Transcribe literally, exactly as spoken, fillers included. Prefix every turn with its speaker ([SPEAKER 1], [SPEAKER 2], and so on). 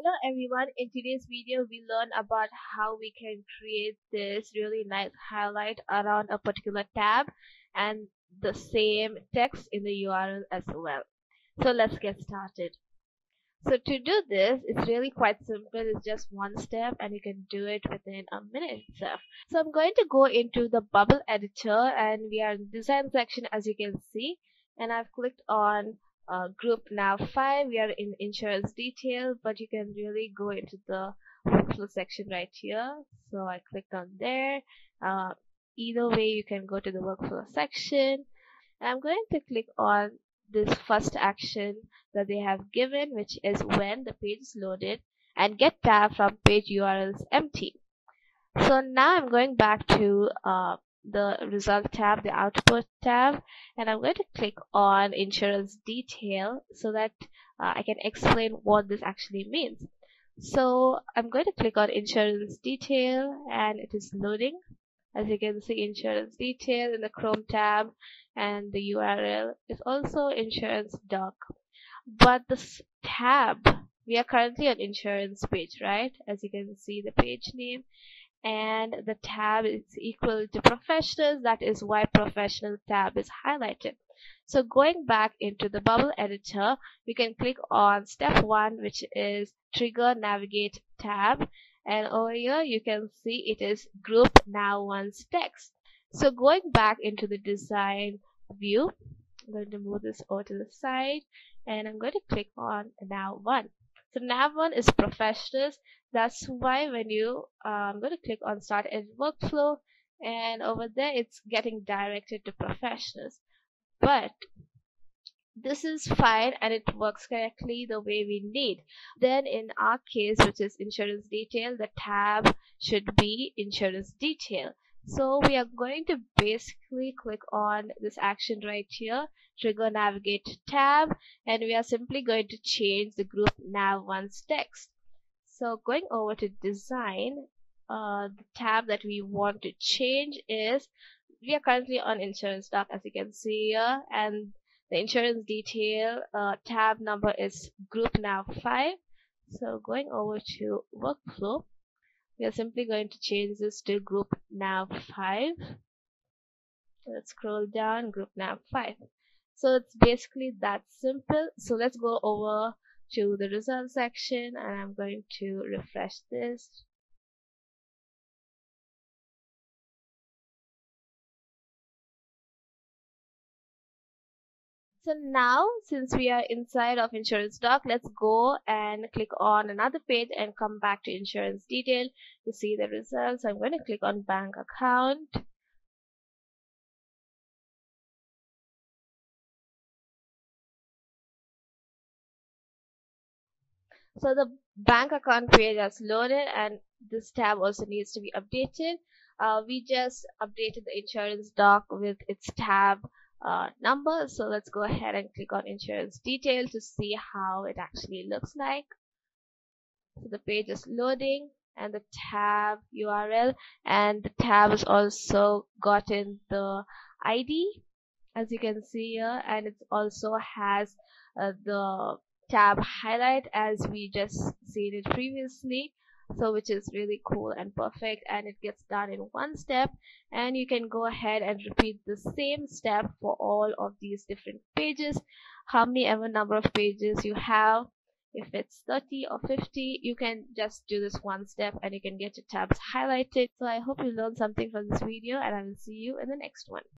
[SPEAKER 1] Hello everyone, in today's video we learn about how we can create this really nice highlight around a particular tab and the same text in the U R L as well. So let's get started. So to do this, it's really quite simple. It's just one step and you can do it within a minute itself. So I'm going to go into the bubble editor and we are in the design section as you can see, and I've clicked on uh, group nav five. We are in insurance detail, but you can really go into the workflow section right here. So I clicked on there. Uh, either way you can go to the workflow section, and I'm going to click on this first action that they have given, which is when the page is loaded and get tab from page U R Ls empty. So now I'm going back to uh, the result tab, the output tab, and I'm going to click on insurance detail so that uh, I can explain what this actually means. So I'm going to click on insurance detail and it is loading. As you can see, insurance detail in the Chrome tab, and the U R L is also insurance doc. But this tab, we are currently on insurance page, right? As you can see, the page name and the tab is equal to professionals. That is why professional tab is highlighted. So going back into the bubble editor, we can click on step one, which is trigger navigate tab, and over here you can see it is group nav one's text. So going back into the design view, I'm going to move this over to the side and I'm going to click on nav one. So nav one is professionals. That's why when you uh, I'm going to click on start edit workflow, and over there it's getting directed to professionals. But this is fine and it works correctly the way we need. Then in our case, which is insurance detail, the tab should be insurance detail. So we are going to basically click on this action right here, trigger navigate tab, and we are simply going to change the group nav one's text. So going over to design, uh, the tab that we want to change is, we are currently on insurance doc as you can see here, and the insurance detail uh, tab number is group nav five. So going over to workflow, we are simply going to change this to group nav five. Let's scroll down, group nav five. So it's basically that simple. So let's go over to the result section and I'm going to refresh this. So now, since we are inside of insurance doc, let's go and click on another page and come back to insurance detail to see the results. I'm going to click on bank account. So the bank account page has loaded and this tab also needs to be updated. Uh, we just updated the insurance doc with its tab uh, number. So let's go ahead and click on insurance detail to see how it actually looks like. So the page is loading and the tab U R L, and the tab has also gotten the I D as you can see here, and it also has uh, the tab highlight as we just seen it previously, so which is really cool and perfect, and it gets done in one step. And you can go ahead and repeat the same step for all of these different pages, how many ever number of pages you have. If it's thirty or fifty, you can just do this one step and you can get your tabs highlighted. So I hope you learned something from this video, and I will see you in the next one.